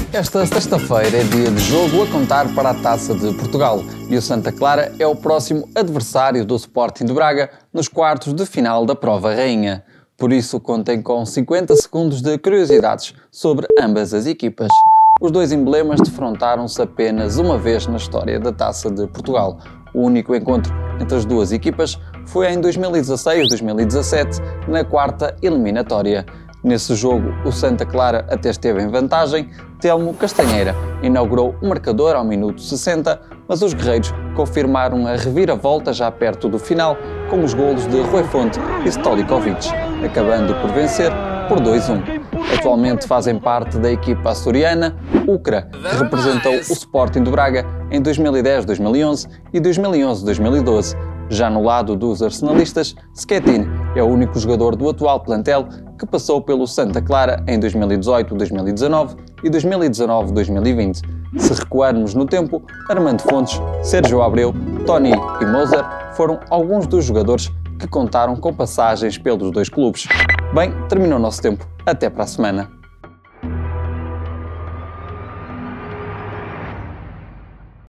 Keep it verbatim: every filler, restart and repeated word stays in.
Esta sexta-feira é dia de jogo a contar para a Taça de Portugal e o Santa Clara é o próximo adversário do Sporting de Braga nos quartos de final da Prova Rainha. Por isso, contem com cinquenta segundos de curiosidades sobre ambas as equipas. Os dois emblemas defrontaram-se apenas uma vez na história da Taça de Portugal. O único encontro entre as duas equipas foi em dois mil e dezasseis dois mil e dezassete, na quarta eliminatória. Nesse jogo, o Santa Clara até esteve em vantagem. Telmo Castanheira inaugurou o marcador ao minuto sessenta, mas os guerreiros confirmaram a reviravolta já perto do final, com os golos de Rui Fonte e Stolicovich, acabando por vencer por dois a um. Atualmente fazem parte da equipa açoriana Ucra, que representou o Sporting de Braga em dois mil e dez dois mil e onze e dois mil e onze dois mil e doze. Já no lado dos arsenalistas, Schettine é o único jogador do atual plantel que passou pelo Santa Clara em dois mil e dezoito dois mil e dezanove e dois mil e dezanove dois mil e vinte. Se recuarmos no tempo, Armando Fontes, Sérgio Abreu, Tony e Moser foram alguns dos jogadores que contaram com passagens pelos dois clubes. Bem, terminou o nosso tempo. Até para a semana.